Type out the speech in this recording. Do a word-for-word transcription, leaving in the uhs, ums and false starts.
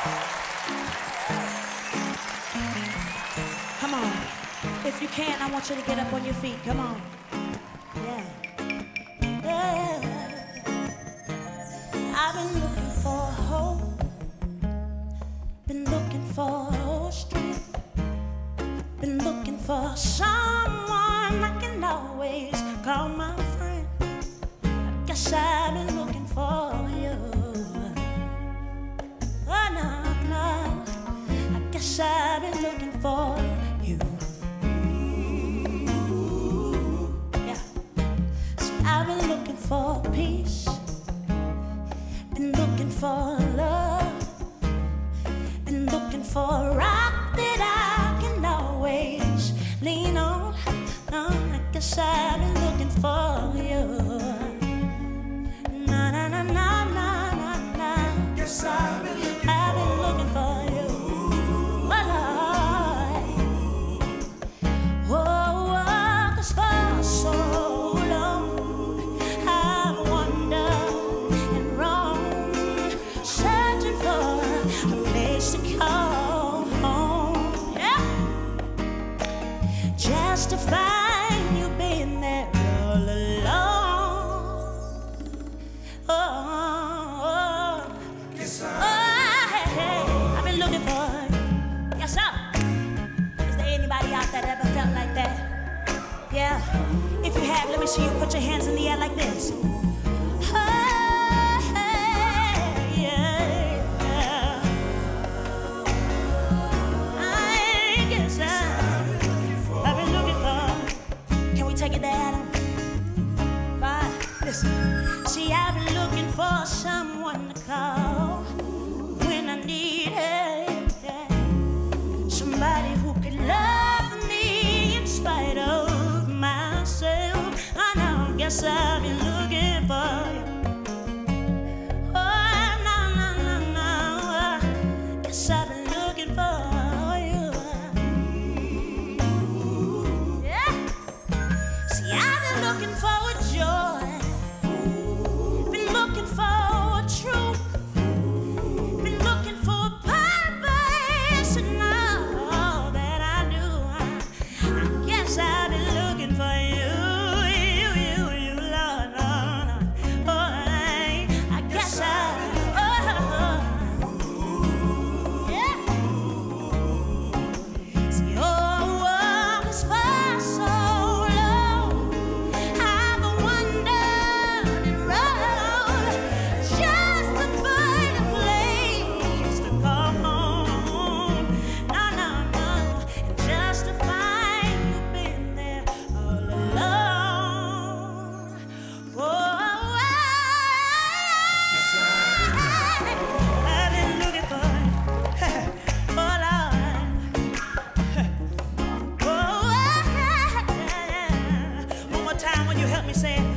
Come on. If you can, I want you to get up on your feet. Come on. Yeah. Yeah. I've been looking for hope. Been looking for strength. Been looking for someone I can always call my friend. I guess I've been looking for you. Oh, no, no. I guess I've been looking for you. Yeah. See, I've been looking for peace. Been looking for love. Been looking for a rock that I can always lean on. No, I guess I've been looking for you. Na na na na na na na. Guess I've been looking, I've been looking for you. Oh Lord. Oh, oh, 'cause for so long I've wandered and roamed, searching for a place to call home. Yeah. Just to find you being there all alone. Oh, oh, oh. guess Oh, I, hey, hey, I've been looking for it. Yes, sir. Is there anybody out there that ever felt like that? Yeah. If you have, let me see you put your hands in the air like this. Oh, hey, yeah. I guess I, I've been looking for. Can we take it there, Adam? Fine. Listen. See, I've been looking for someone to call when I need help. Yeah. Somebody who could love me in spite of myself. I know, guess I've been looking for you. Oh, no, no, no, no. Guess I've been looking for you. Yeah. See, I've been looking for joy. Been looking for truth. Been looking for purpose in all that I do. I, I guess I've been looking for you, you, you, you, Lord, Lord, Lord. Oh, I, I guess I, oh, yeah. See, your walk is for so long. I've wandered and rolled just to find a place to call home. No, no, no, and just to find you been there all alone. Oh, guess I, I've been looking for it. Oh, Lord. Oh, one more time, will you help me say it?